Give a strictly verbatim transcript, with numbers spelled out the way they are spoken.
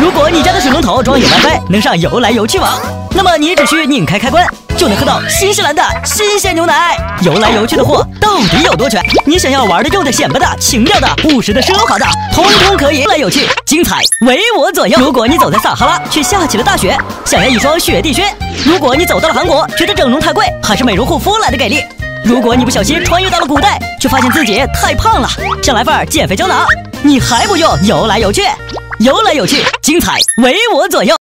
如果你家的水龙头装有 WiFi， 能上游来游去网，那么你只需拧开开关，就能喝到新西兰的新鲜牛奶。游来游去的货到底有多全？你想要玩的、用的、显摆的、情调的、务实的、奢华的，通通可以。游来游去，精彩为我左右。如果你走在撒哈拉，却下起了大雪，想要一双雪地靴；如果你走到了韩国，觉得整容太贵，还是美容护肤来的给力；如果你不小心穿越到了古代，却发现自己太胖了，想来份减肥胶囊，你还不用游来游去？游来游去，精彩为我左右。